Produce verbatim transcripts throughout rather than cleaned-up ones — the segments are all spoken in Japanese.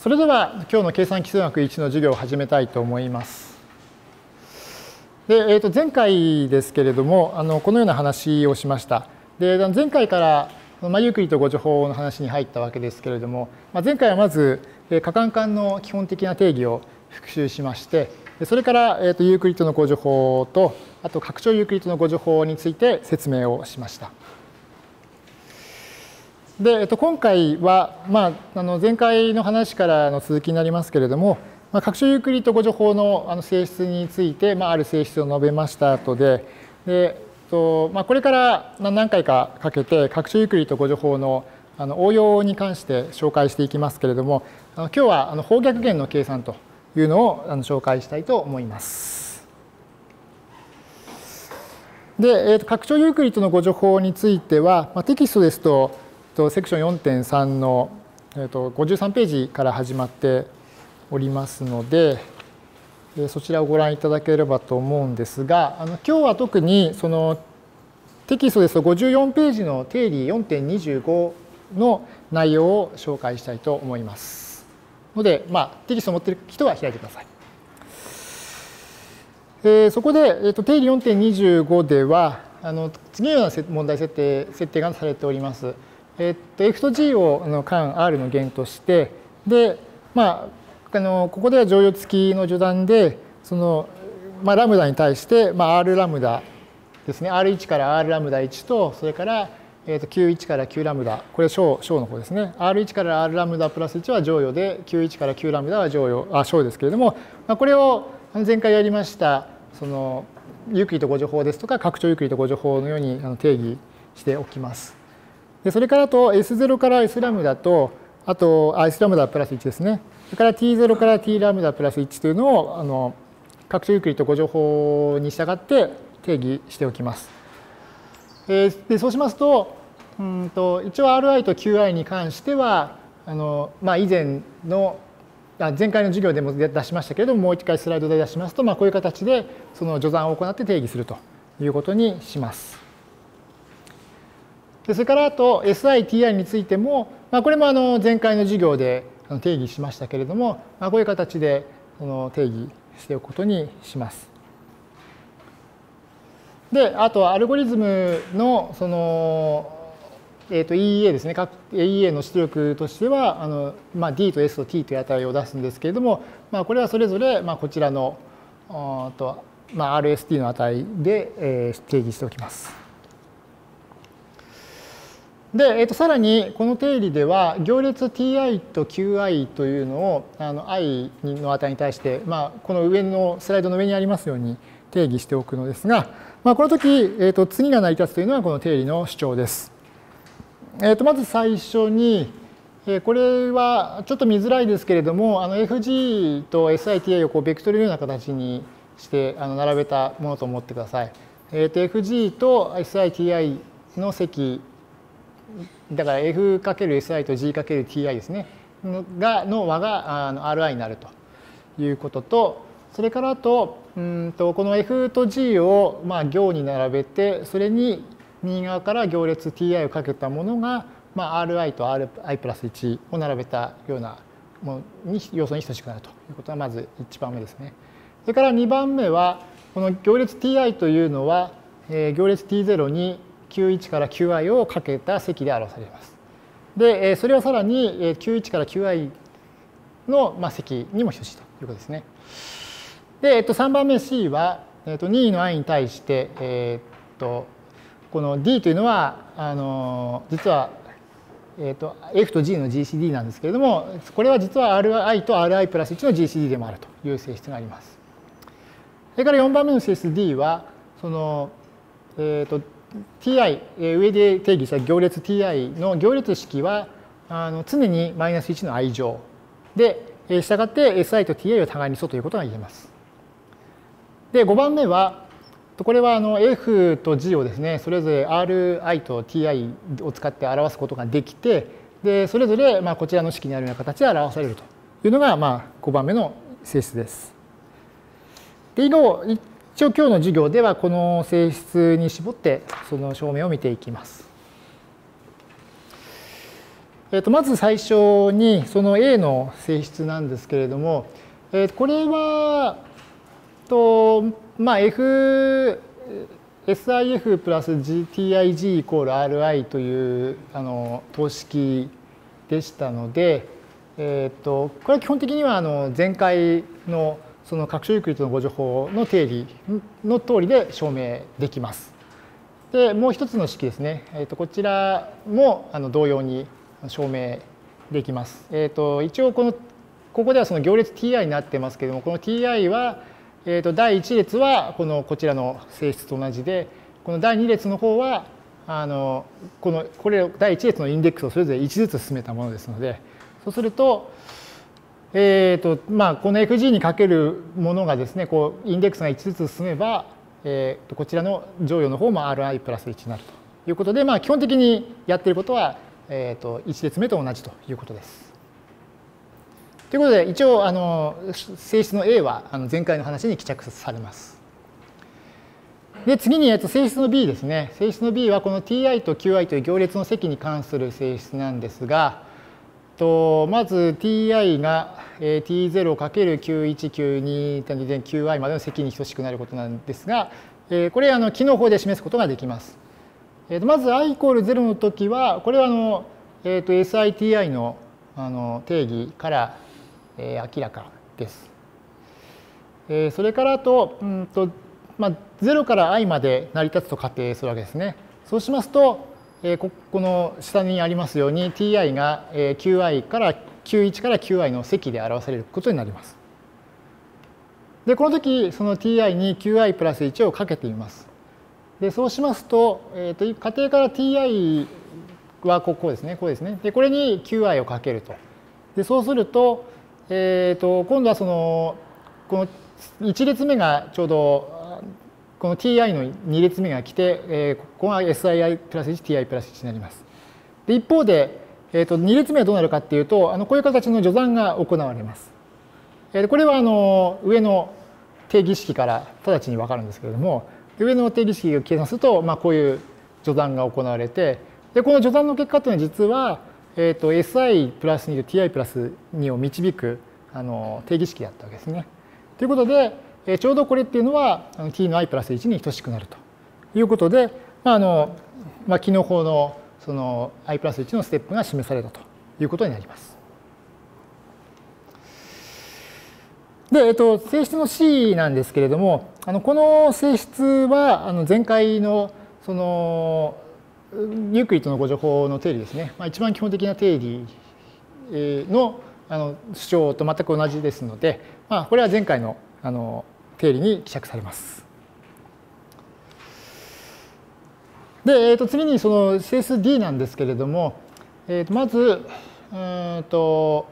それでは今日の計算基数学いちの授業を始めたいと思います。で、えー、と前回ですけれども、あのこのような話をしました。で、前回から、まあ、ユークリッド誤助法の話に入ったわけですけれども、まあ、前回はまず可換間の基本的な定義を復習しまして、それから、えー、とユークリッドの誤助法と、あと拡張ユークリッドの誤助法について説明をしました。で、えっと、今回は、まあ、あの前回の話からの続きになりますけれども、まあ、拡張ユークリッド誤助法のあの性質について、まあ、ある性質を述べました後で、で、えっとまあ、これから何回かかけて拡張ユークリッド誤助法のあの応用に関して紹介していきますけれども、あの今日はあの方逆弦の計算というのをあの紹介したいと思います。で、えっと、拡張ユークリッドの誤助法については、まあ、テキストですとセクション よんてんさん のごじゅうさんページから始まっておりますので、そちらをご覧いただければと思うんですが、あの今日は特にそのテキストですとごじゅうよんページの定理 よんてんにじゅうご の内容を紹介したいと思います。ので、まあ、テキストを持っている人は開いてください。えー、そこで、えー、と定理 よんてんにじゅうご では、あの次のような問題設定設定がされております。えっと、F と G を間 R の弦として、で、まあ、あのここでは乗用付きの序断で、その、まあ、ラムダに対して、まあ、R ラムダですね、アールワン から R ラムダいちと、それから、えっと、キューワン から Q ラムダ、これ小、小の方ですね。アールワン から R ラムダプラスいちは乗用で、キューワン から Q ラムダは乗用、あ、小ですけれども、まあ、これを前回やりました、その、ユークリッド誤助法ですとか、拡張ユークリッド誤助法のように定義しておきます。でそれからあと エスゼロ から S ラムダと、あと、あ、S ラムダプラスいちですね。それから ティーゼロ から T ラムダプラスいちというのを、あの、拡張ユークリッド誤助法に従って定義しておきます。でそうしますと、うんと一応 アールアイ と キューアイ に関しては、あの、まあ、以前の、前回の授業でも出しましたけれども、もう一回スライドで出しますと、まあ、こういう形でその序断を行って定義するということにします。それからあと エスアイ、ティーアイ についても、まあ、これもあの前回の授業で定義しましたけれども、まあ、こういう形でその定義しておくことにします。で、あとはアルゴリズムのその、えー、と イーイーエー ですね、各 イーイーエー の出力としては、あのまあ、D と S と T という値を出すんですけれども、まあ、これはそれぞれまあこちらのと、まあ、アールエスティー の値で、えー、定義しておきます。で、えー、とさらにこの定理では行列 ティーアイ と キューアイ というのをあの i の値に対して、まあ、この上のスライドの上にありますように定義しておくのですが、まあ、この時、えー、と次が成り立つというのはこの定理の主張です。えー、とまず最初に、えー、これはちょっと見づらいですけれども、あの エフジー と エスアイティーアイ をこうベクトルのような形にしてあの並べたものと思ってください。えー、と エフジー と エスアイティーアイ の積だから エフかけるエスアイ と ジーかけるティーアイ ですね。がの和があの アールアイ になるということと、それからあと、うんとこの F と G をまあ行に並べて、それに右側から行列 ティーアイ をかけたものが、まあ、アールアイ と アールアイ プラスいちを並べたようなものに要素に等しくなるということはまずいちばんめですね。それからにばんめは、この行列 ティーアイ というのは、えー、行列 ティーゼロ にキューワン から キューアイ をかけた積で表されます。で、それはさらに キューワン から キューアイ の積にも等しいということですね。で、さんばんめ C はにの i に対して、えっと、この D というのは、あの実は、えっと、F と G の ジーシーディー なんですけれども、これは実は アールアイ と アールアイ プラスいちの ジーシーディー でもあるという性質があります。それからよんばんめの性質 D は、その、えっと、ティーアイ、上で定義した行列 ティーアイ の行列式はあの常にマイナスいちの i 乗で、したがって エスアイ と ティーアイ は互いに素ということが言えます。で、ごばんめは、これはあの F と G をですね、それぞれ アールアイ と ティーアイ を使って表すことができて、でそれぞれまあこちらの式にあるような形で表されるというのがまあごばんめの性質です。で、以後、一応今日の授業ではこの性質に絞ってその証明を見ていきます。 えー、とまず最初にその A の性質なんですけれども、えー、これはと、まあ、F、エスアイエフ プラス ティーアイジー イコール アールアイ というあの等式でしたので、えー、とこれは基本的にはあの前回のその拡張ユークリッドのご助法の定理の通りで証明できます。で、もう一つの式ですね。えー、とこちらもあの同様に証明できます。えー、と一応このここではその行列 ティーアイ になってますけれども、この ティーアイ は、えー、とだいいち列はこのこちらの性質と同じで、このだいに列の方はあのこのこれだいいち列のインデックスをそれぞれいちずつ進めたものですので、そうすると、えーとまあ、この エフジー にかけるものがですね、こうインデックスがいちずつ進めば、えー、とこちらの乗与の方も アールアイ プラスいちになるということで、まあ、基本的にやっていることは、えー、といち列目と同じということです。ということで、一応あの性質の A はあの前回の話に帰着されます。で、次に、えっと、性質の B ですね。性質の B はこの ティーアイ と キューアイ という行列の積に関する性質なんですが、とまず ティーアイ が ティーゼロかけるきゅういちきゅうにてんにてんきゅうアイ までの積に等しくなることなんですが、これあの機能法で示すことができます。まず i イコールゼロのときは、これはあの、えー、と エスアイティーアイ の, あの定義から、えー、明らかです。えー、それからと、うんとまあ、ゼロから i まで成り立つと仮定するわけですね。そうしますと、えー、ここの下にありますように ティーアイ が キューアイ からキューいちから キューアイ の積で表されることになります。で、この時その ティーアイ に キューアイ プラスいちをかけています。で、そうしますと、えー、と仮定から ティーアイ はここですね、こうですね。で、これに キューアイ をかけると。で、そうすると、えー、と今度はそのこのいち列目がちょうどこの ティーアイ のに列目が来て、えー、ここが エスアイアイ プラスいち、ティーアイ プラスいちになります。で、一方で、えー、とに列目はどうなるかっていうと、あのこういう形の序算が行われます。えー、これはあの上の定義式から直ちに分かるんですけれども、上の定義式を計算すると、まあ、こういう序算が行われて、でこの序算の結果というのは実は、えー、と エスアイ プラスにと ティーアイ プラスにを導くあの定義式だったわけですね。ということで、えー、ちょうどこれっていうのは t の i プラスいちに等しくなるということで、まああのまあ、機能法のその i プラスいちのステップが示されたということになります。で、えっと、性質の C なんですけれども、あのこの性質はあの前回のそのユークリッドのご助法の定理ですね、まあ、一番基本的な定理のあの主張と全く同じですので、まあ、これは前回のあの定理に希釈されます。で、えー、と次にその性質 D なんですけれども、えー、とまず、うんと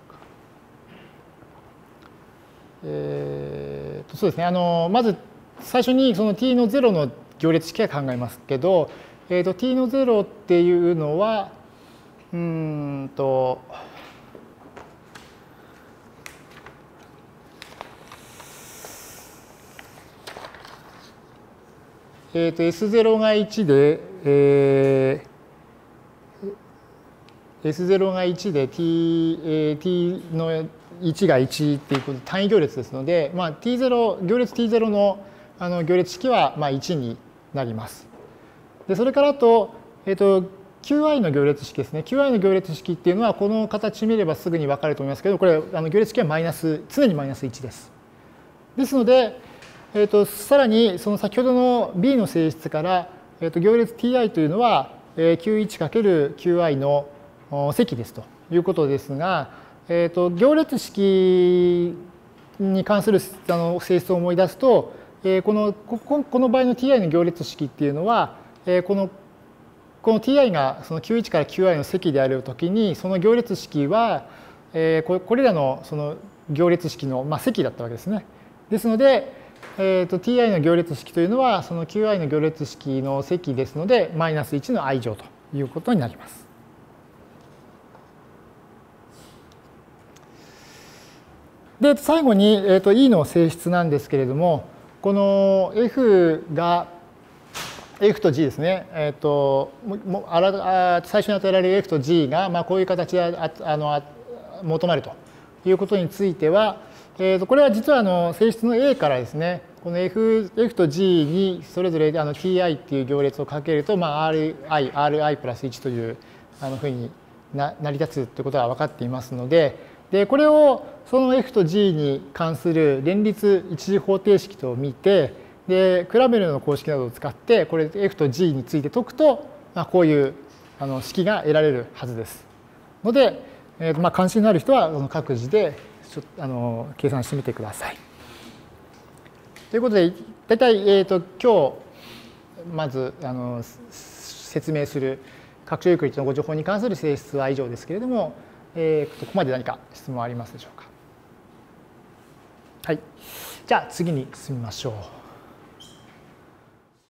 えー、とそうですね、あのまず最初にその t のゼロの行列式は考えますけど、えー、と t のゼロっていうのは、うんと、えー、と エスゼロ がいちで、えー、エスゼロ がいちで t、えー、t のいちがいちっていうことで単位行列ですので、まあ、ティーゼロ 行列 ティーゼロ の, あの行列式はまあいちになります。でそれからあと、えー、と キューアイ の行列式ですね。キューアイ の行列式っていうのはこの形見ればすぐに分かると思いますけど、これあの行列式はマイナス常にマイナスいちです。ですので、えー、とさらにその先ほどの B の性質から、えー、と行列 ティーアイ というのは キューいちかけるキューアイ の積ですということですが、えー、と行列式に関するあの性質を思い出すと、えー、このこの場合の ティーアイ の行列式っていうのは、えー、このこの ティーアイ がその キューいち から キューアイ の積であるときに、その行列式は、えー、これらのその行列式の、まあ、積だったわけですね。ですので、えー、と ティーアイ の行列式というのはその キューアイ の行列式の積ですのでマイナスいちの i 乗ということになります。で最後に、えー、と E の性質なんですけれども、この F が、 F と G ですね、えー、ともあら最初に与えられる F と G が、まあ、こういう形でああの求まるということについては、えー、とこれは実はあの性質の A からですね、この F, F と G にそれぞれあの Ti っていう行列をかけると、まあ、Ri、Ri プラスいちというあのふうにな成り立つということが分かっていますので、でこれをその F と G に関する連立一次方程式と見て、でクラメルの公式などを使ってこれ F と G について解くと、まあ、こういうあの式が得られるはずです。ので、えーとまあ、関心のある人は各自でちょあの計算してみてください。ということで大体、えーと今日まずあの説明する拡張ユークリッドのご情報に関する性質は以上ですけれども、えー、ここまで何か質問ありますでしょうか。はい。じゃあ次に進みましょう。